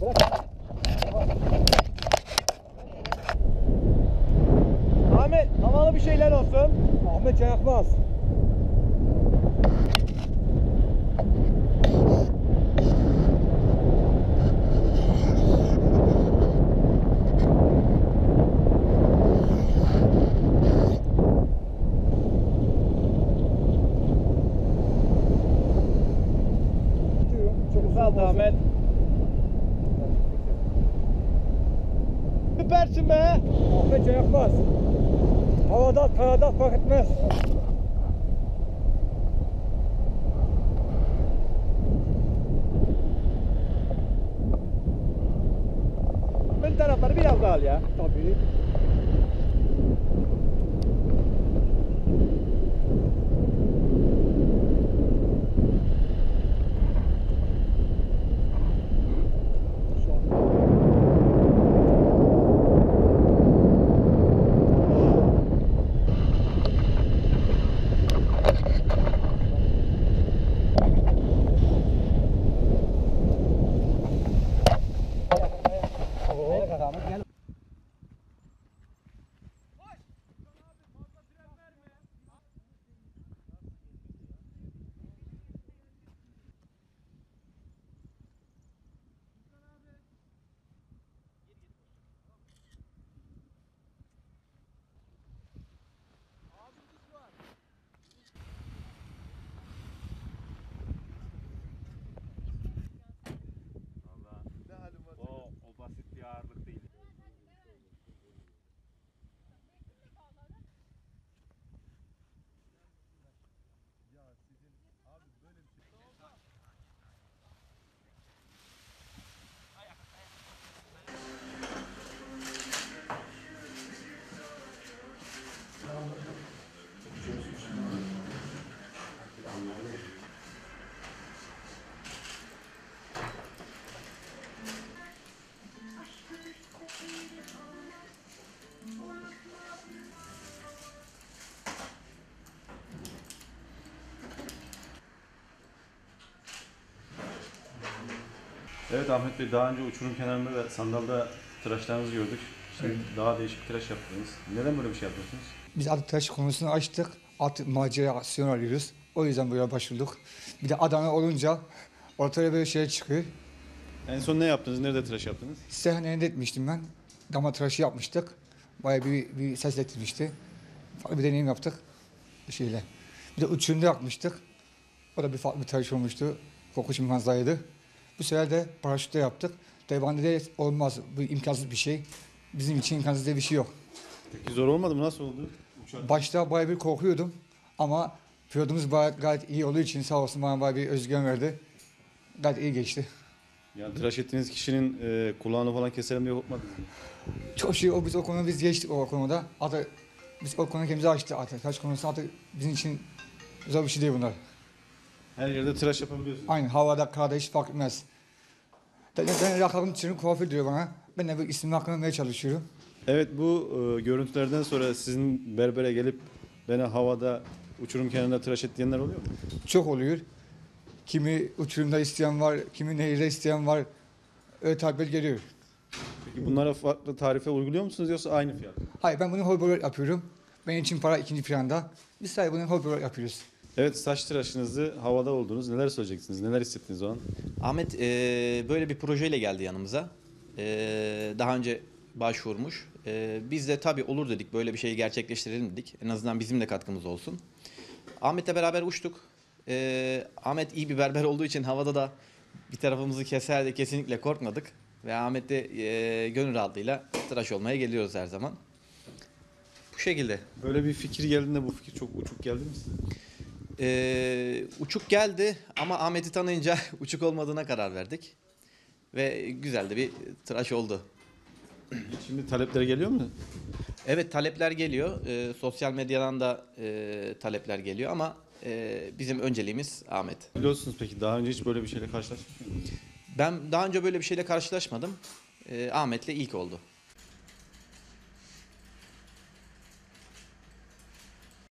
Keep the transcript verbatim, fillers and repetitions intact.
Ahmet, havalı bir şeyler olsun. Ahmet Cayakmaz. Çok sağ ol Ahmet. Süpersin be. Ahmet Cayakmaz. Havada, karada fark etmez. Ön tarafları biraz daha al ya. Tabii. O, o basit bir ağırlık değil. Evet Ahmet Bey, daha önce uçurum kenarında ve sandalda tıraşlarınızı gördük. Şimdi Evet. daha değişik bir tıraş yaptınız. Neden böyle bir şey yapıyorsunuz? Biz artık tıraş konusunu açtık. Artık macerasyon arıyoruz. O yüzden böyle başvurduk. Bir de Adana olunca ortaya böyle şey çıkıyor. En son ne yaptınız? Nerede tıraş yaptınız? Seyhanede etmiştim ben. Dama tıraşı yapmıştık. Bayağı bir, bir ses ettirmişti. Farklı bir deneyim yaptık. Bir şeyle. Bir de uçurumda yapmıştık. O da bir farklı bir tıraş olmuştu. Kokuş manzaraydı. Bu sefer de paraşütle yaptık. Tabii de olmaz. Bu imkansız bir şey. Bizim için imkansız diye bir şey yok. Peki zor olmadı mı? Nasıl oldu? Uçak. Başta bayağı bir korkuyordum. Ama pilotumuz gayet, gayet iyi olduğu için sağ olsun bana bayağı bir özgüven verdi. Gayet iyi geçti. Yani tıraş ettiğiniz kişinin e, kulağını falan keselim diye korkmadınız mı? Çok şey o biz o konuda biz geçtik o konuda. Artık biz o konuyu kendimize açtık artık. Kaç konusu artık bizim için zor bir şey değil bunlar. Her yerde tıraş yapabiliyorsunuz. Aynı havada, karada hiç fark etmez. Ben, ben lakabım için kuaför diyor bana. Ben de bu ismimi aklamaya çalışıyorum. Evet, bu e, görüntülerden sonra sizin berbere gelip beni havada uçurum kenarında tıraş et diyenler oluyor mu? Çok oluyor. Kimi uçurumda isteyen var, kimi nehirde isteyen var. Öyle talepler geliyor. Peki bunlara farklı tarife uyguluyor musunuz yoksa aynı fiyat mı? Hayır ben bunu hobi olarak yapıyorum. Benim için para ikinci planda. Biz sadece bunu hobi olarak yapıyoruz. Evet, saç tıraşınızı havada oldunuz. Neler söyleyeceksiniz? Neler hissettiniz o an? Ahmet eee, böyle bir projeyle geldi yanımıza. Eee, daha önce başvurmuş. Eee, biz de tabii olur dedik, böyle bir şeyi gerçekleştirelim dedik. En azından bizim de katkımız olsun. Ahmet'le beraber uçtuk. Eee, Ahmet iyi bir berber olduğu için havada da bir tarafımızı keser de kesinlikle korkmadık. Ve Ahmet de eee, gönül rahatlığıyla tıraş olmaya geliyoruz her zaman. Bu şekilde. Böyle bir fikir geldiğinde bu fikir çok uçuk geldi mi size? Ee, uçuk geldi ama Ahmet'i tanıyınca uçuk olmadığına karar verdik. Ve güzel de bir tıraş oldu. Şimdi talepler geliyor mu? Evet, talepler geliyor. Ee, sosyal medyadan da e, talepler geliyor ama e, bizim önceliğimiz Ahmet. Biliyorsunuz, peki daha önce hiç böyle bir şeyle karşılaşmış mıydınız? Ben daha önce böyle bir şeyle karşılaşmadım. Ee, Ahmet'le ilk oldu.